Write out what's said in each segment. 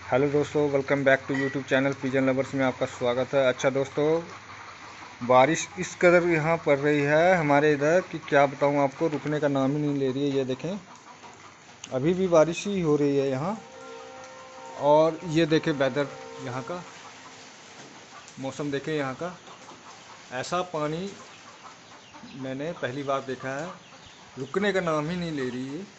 Hello दोस्तों, welcome back to YouTube channel pigeon lovers में आपका स्वागत है। अच्छा दोस्तों, बारिश इस कदर यहाँ पड़ रही है हमारे इधर कि क्या बताऊँ आपको, रुकने का नाम ही नहीं ले रही है। ये देखें, अभी भी बारिश ही हो रही है यहाँ। और ये देखें वेदर यहाँ का, मौसम देखें यहाँ का। ऐसा पानी मैंने पहली बार देखा है, रुकने का नाम ही नहीं ले रही है।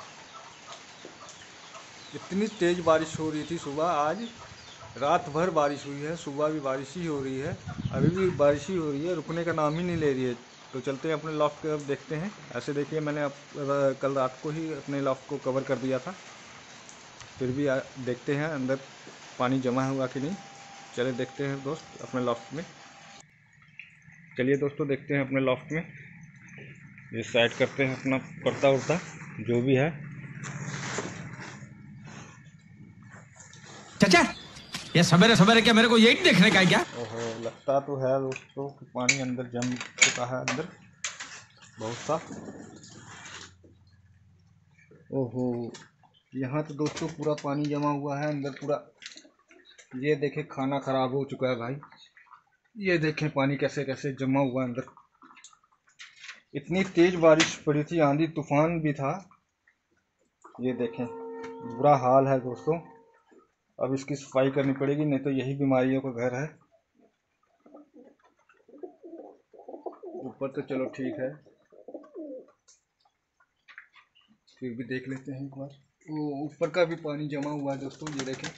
इतनी तेज़ बारिश हो रही थी सुबह, आज रात भर बारिश हुई है, सुबह भी बारिश ही हो रही है, अभी भी बारिश ही हो रही है, रुकने का नाम ही नहीं ले रही है। तो चलते हैं अपने लॉफ्ट की तरफ, देखते हैं। ऐसे देखिए, मैंने कल रात को ही अपने लॉफ्ट को कवर कर दिया था, फिर भी देखते हैं अंदर पानी जमा हुआ कि नहीं। चले देखते हैं दोस्त अपने लॉफ्ट में। चलिए दोस्तों, देखते हैं अपने लॉफ्ट में। ये साइड करते हैं अपना पर्दा उर्दा जो भी है। चाचा, ये सवेरे सवेरे क्या मेरे को यही देखने का है क्या? ओहो, लगता तो है दोस्तों कि पानी अंदर जम चुका है, अंदर बहुत सा। ओहो, यहाँ तो दोस्तों पूरा पानी जमा हुआ है अंदर पूरा। ये देखें, खाना खराब हो चुका है भाई। ये देखें पानी कैसे कैसे जमा हुआ है अंदर। इतनी तेज बारिश पड़ी थी, आंधी तूफान भी था। ये देखें, बुरा हाल है दोस्तों। अब इसकी सफाई करनी पड़ेगी, नहीं तो यही बीमारियों का घर है। ऊपर तो चलो ठीक है, फिर भी देख लेते हैं एक बार। वो ऊपर का भी पानी जमा हुआ है दोस्तों, ये देखें।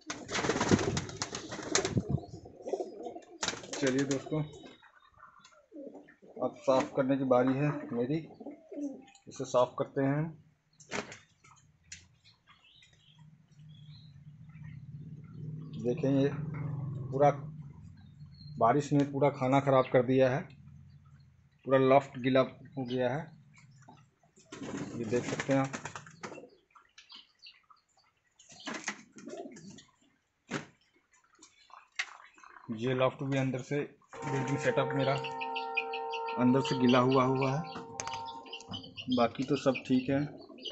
चलिए दोस्तों, अब साफ करने की बारी है मेरी। इसे साफ करते हैं हम। देखें, ये पूरा बारिश ने पूरा खाना खराब कर दिया है, पूरा लॉफ्ट गीला हो गया है। ये देख सकते हैं आप। ये लॉफ्ट भी अंदर से, बिल्डिंग सेटअप मेरा अंदर से गीला हुआ है, बाकी तो सब ठीक है।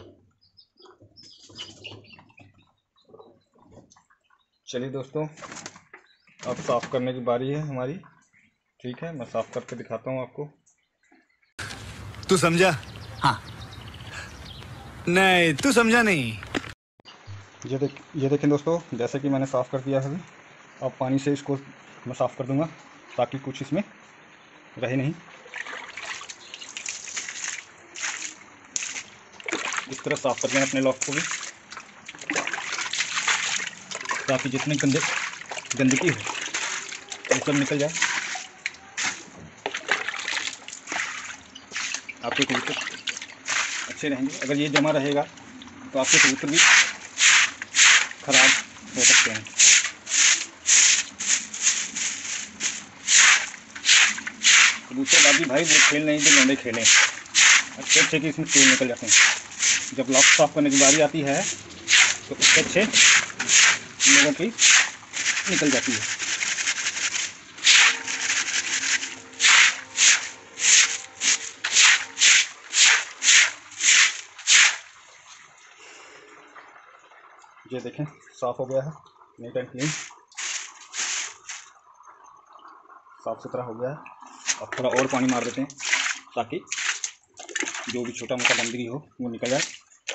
चलिए दोस्तों, अब साफ़ करने की बारी है हमारी। ठीक है, मैं साफ़ करके दिखाता हूँ आपको। तू समझा? हाँ। नहीं, तू समझा नहीं। ये देखें दोस्तों, जैसे कि मैंने साफ़ कर दिया है अभी। अब पानी से इसको मैं साफ़ कर दूंगा ताकि कुछ इसमें रहे नहीं। इस तरह साफ़ कर लें अपने लॉक को भी, ताकि जितने गंदगी हो वो सब निकल जाए। आपके कबूतर अच्छे रहेंगे। अगर ये जमा रहेगा तो आपके कबूतर भी खराब हो सकते हैं। कबूतरबाजी भाई वो खेल नहीं जो लौंडे खेलें, अच्छे अच्छे कि इसमें तेल निकल जाते हैं। जब लॉक साफ करने की बारी आती है तो उससे अच्छे लोगों की निकल जाती है। ये देखें, साफ़ हो गया है, नीट एंड क्लीन, साफ़ सुथरा हो गया है। अब थोड़ा और पानी मार देते हैं ताकि जो भी छोटा मोटा गंदगी हो वो निकल जाए।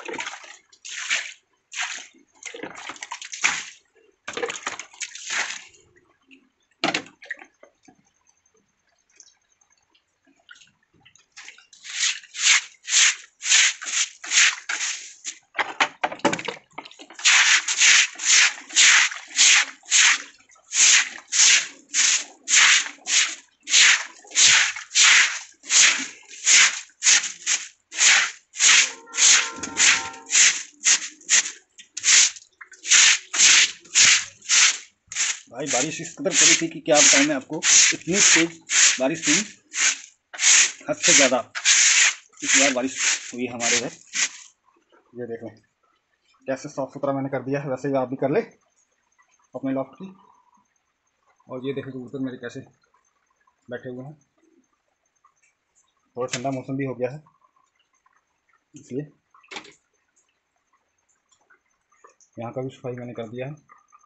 भाई बारिश इस कदर पड़ी थी कि क्या बताऊँ मैं आपको। इतनी तेज बारिश थी, हद से ज़्यादा इस बार बारिश हुई हमारे इधर। ये देखो कैसे साफ़ सुथरा मैंने कर दिया है, वैसे ही आप भी कर ले अपने लॉफ्ट की। और ये देखो कबूतर मेरे कैसे बैठे हुए हैं। थोड़ा ठंडा मौसम भी हो गया है इसलिए। यहाँ का भी सफाई मैंने कर दिया है।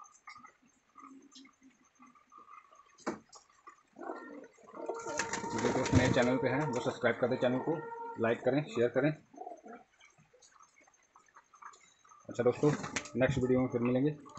जो दोस्त नए चैनल पे हैं वो सब्सक्राइब कर दें चैनल को, लाइक करें, शेयर करें। अच्छा दोस्तों, नेक्स्ट वीडियो में फिर मिलेंगे।